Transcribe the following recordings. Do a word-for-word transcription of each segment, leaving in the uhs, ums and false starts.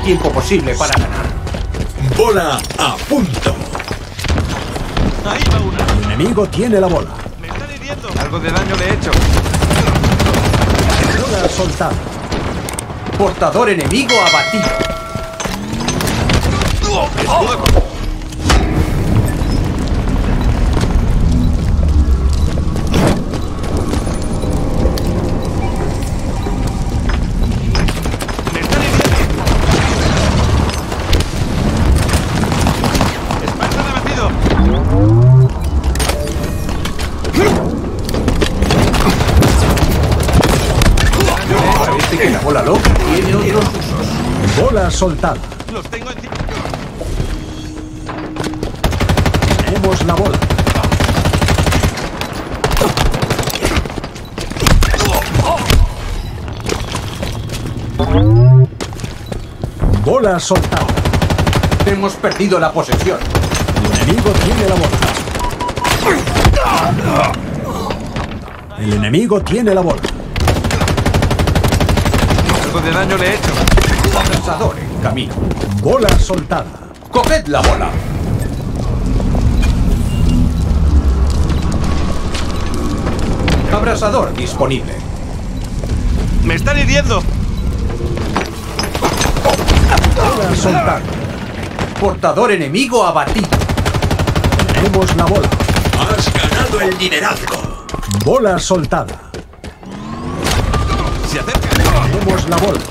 tiempo posible para ganar. Bola a punto. Ahí va una. El enemigo tiene la bola. Me están hiriendo. Algo de daño le he hecho. Bola soltada. Portador enemigo abatido. Escudo con- Me están hiriendo. Espartano abatido. Parece que la bola loca tiene otros usos. Bola soltada. Los tengo encima. Tenemos la bola. Bola soltada. Hemos perdido la posesión. El enemigo tiene la bola. El enemigo tiene la bola. Algo de daño le he hecho. Abrasador en camino. Bola soltada. Coged la bola. Abrasador disponible. Me están hiriendo. Bola soltada. Portador enemigo abatido. Tenemos la bola. Has ganado el liderazgo. Bola soltada. Se acerca. Tenemos la bola.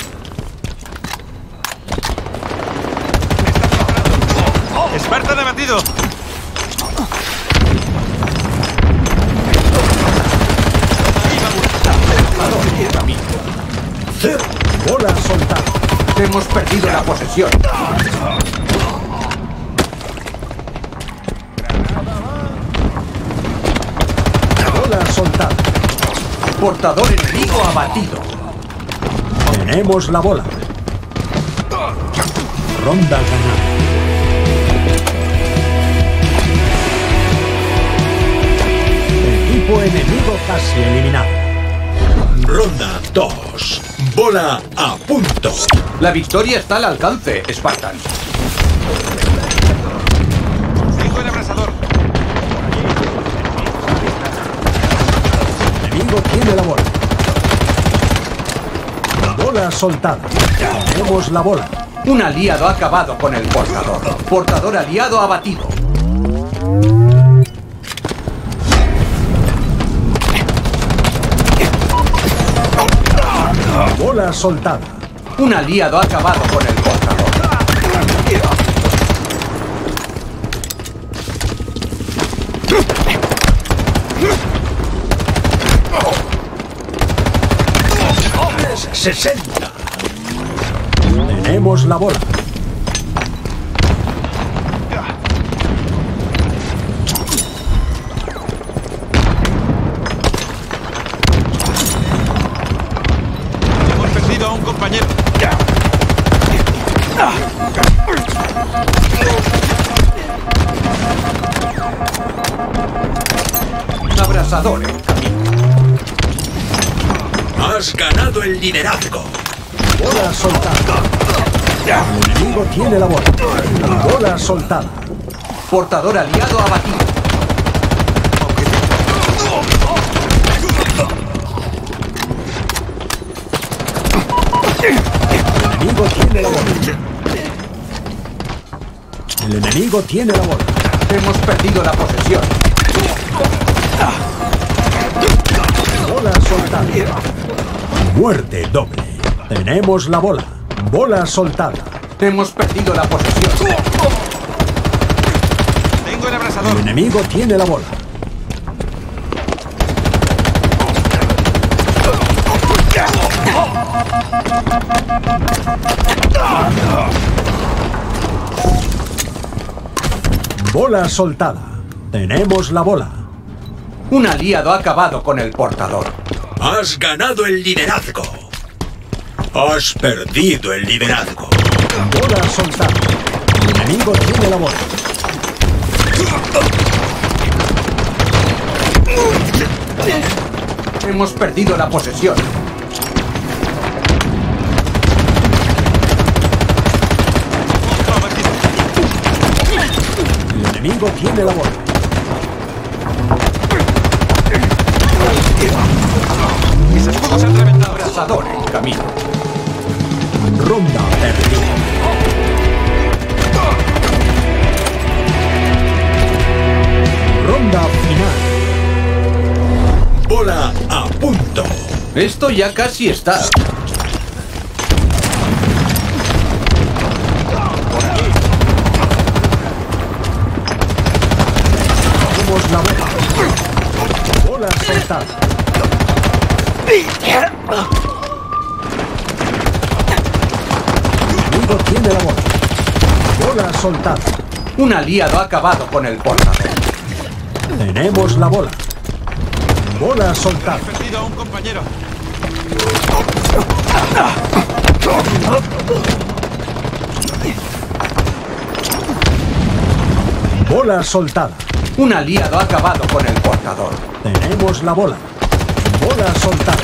Espartano abatido. Abrasador en camino. Bola soltada. Hemos perdido la posesión. Bola soltada. Portador enemigo abatido. Tenemos la bola. Ronda ganada. Equipo enemigo casi eliminado. Ronda dos. Bola a punto. La victoria está al alcance, Spartan. Tengo el abrasador. El enemigo tiene la bola. Bola soltada. Tenemos la bola. Un aliado ha acabado con el portador. Portador aliado abatido. Bola soltada. Un aliado ha acabado con el portador. sesenta. Tenemos la bola. Hemos perdido a un compañero. Abrasador en camino. Has ganado el liderazgo. Bola soltada. El enemigo tiene la bola. Bola soltada. Portador aliado abatido. El enemigo tiene la bola. El enemigo tiene la bola. Hemos perdido la posesión. Bola soltada. Muerte doble. Tenemos la bola. Bola soltada. Hemos perdido la posesión. Tengo el El abrasador. enemigo tiene la bola. Bola soltada. Tenemos la bola. Un aliado ha acabado con el portador. Has ganado el liderazgo. Has perdido el liderazgo. Bola soltada. El enemigo tiene la bola. Hemos perdido la posesión. enemigo tiene la bola. Mis escudos se han reventado. Abrasador en camino. Ronda perdida. Ronda final. Bola a punto. Esto ya casi está. Tenemos la bola. Bola soltada. Enemigo tiene la bola. Bola soltada. Un aliado ha acabado con el portador. Tenemos la bola. Bola soltada. He perdido a un compañero. Bola soltada. Un aliado ha acabado con el portador. Tenemos la bola. Bola soltada.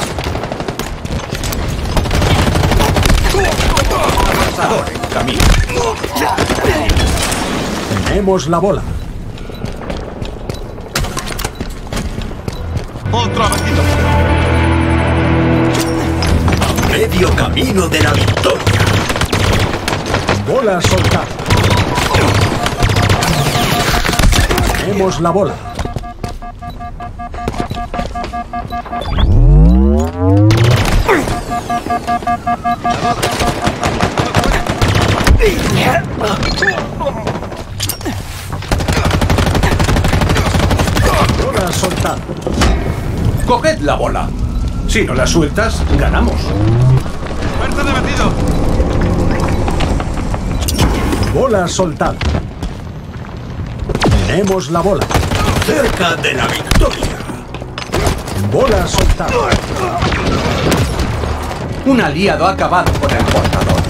Abrasador en camino. Tenemos la bola. Otro abatido. Medio camino de la victoria. Bola soltada. Tenemos la bola. Bola soltada. Coged la bola. Si no la sueltas, ganamos. Fuerza de batido. Bola soltada. Tenemos la bola. Cerca de la victoria. Bola soltada. Un aliado ha acabado con el portador.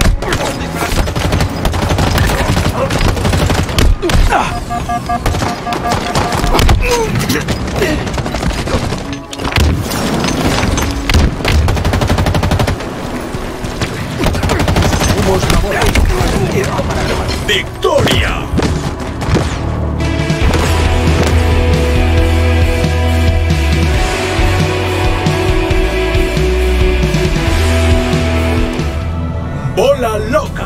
Tenemos la bola. ¡Victoria! Bola loca.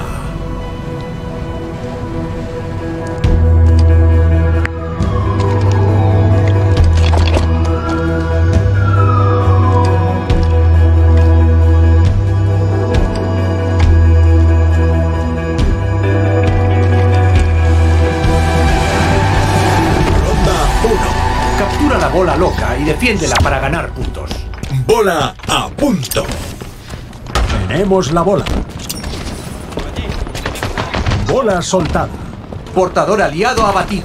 Captura la bola loca y defiéndela para ganar puntos. Bola a punto. Tenemos la bola. Bola soltada. Portador aliado abatido.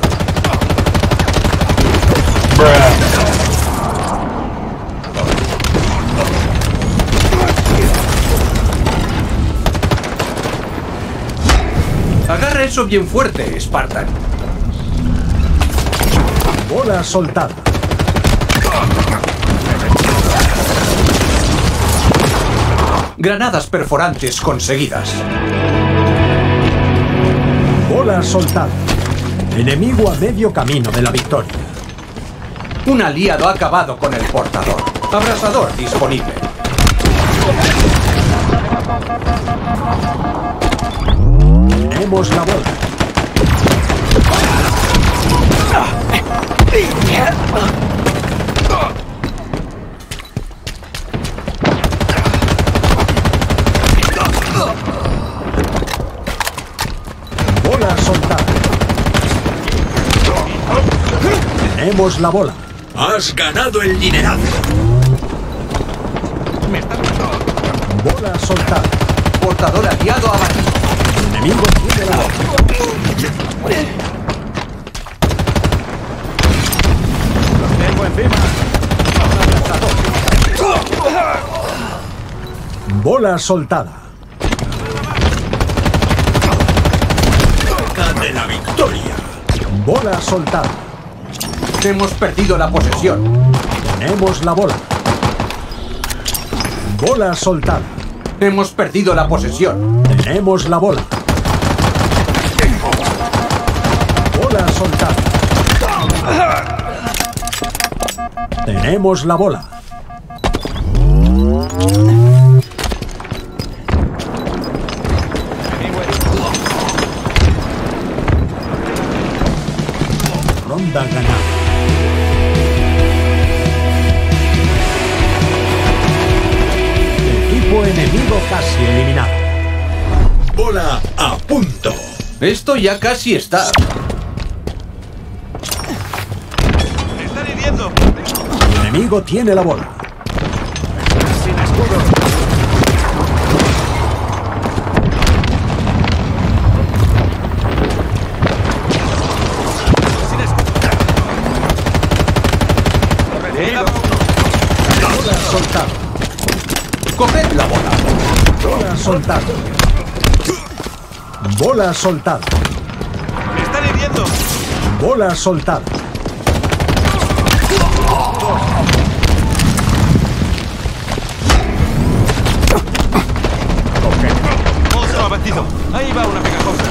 Agarra eso bien fuerte, Spartan. Bola soltada. Granadas perforantes conseguidas. Bola soltada. Enemigo a medio camino de la victoria. Un aliado ha acabado con el portador. Abrasador disponible. Tenemos la bola. Bola soltada. Tenemos la bola. Has ganado el liderazgo. Bola soltada. Portador aliado abatido. Enemigo tiene la bola. Los tengo encima. Bola soltada. Cerca de la victoria. Bola soltada. Hemos perdido la posesión. Tenemos la bola. Bola soltada. Hemos perdido la posesión. Tenemos la bola. Bola soltada. Tenemos la bola. Ronda ganada. Equipo enemigo casi eliminado. Bola a punto. Esto ya casi está. ¡Me están hiriendo! El enemigo tiene la bola. ¡Sin escudo! ¡Sin escudo! ¡Herido! Bola soltada. Coged la bola. Bola soltada. Bola soltada. ¡Me están hiriendo! Bola soltada. ¡Monstruo abatido! ¡Ahí va una pegajosa!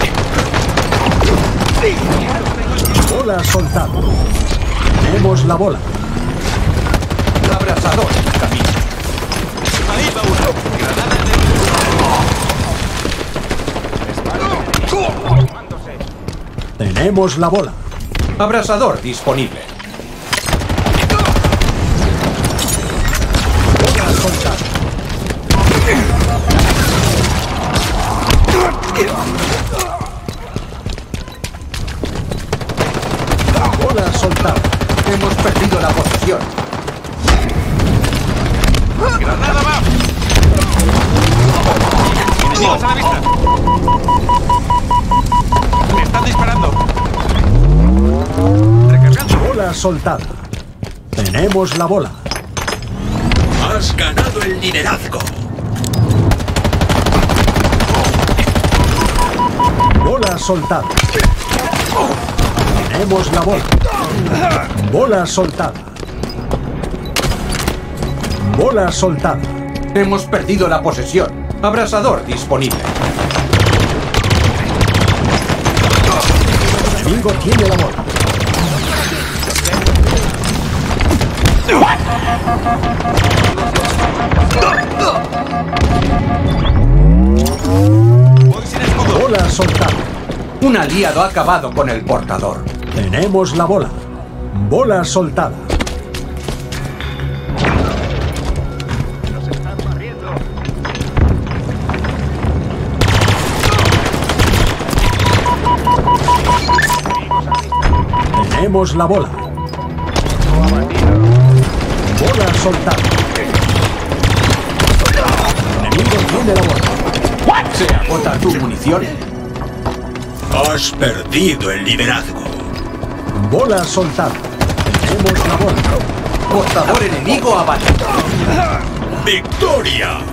Bola soltada. Tenemos la bola. Abrasador. Camino. ¡Ahí va una! ¡Granada de... Tenemos la bola. Abrasador disponible. Bola soltada. Bola soltada. Hemos perdido la posesión. ¡Granada va! ¡Enemigos a la vista! ¡Me están disparando! ¡Recargando! Bola soltada. Tenemos la bola. Has ganado el liderazgo. Bola soltada. Tenemos la bola. Bola soltada. Bola soltada. Hemos perdido la posesión. Abrasador disponible. El enemigo tiene la bola. ¡Voy sin escudo! Bola soltada. Un aliado ha acabado con el portador. Tenemos la bola. Bola soltada. Tenemos la bola. Bola soltada. El enemigo tiene la bola. Se agota tu munición. Has perdido el liderazgo. Bola soltada. Tenemos la bola. Portador enemigo abatido. ¡Victoria!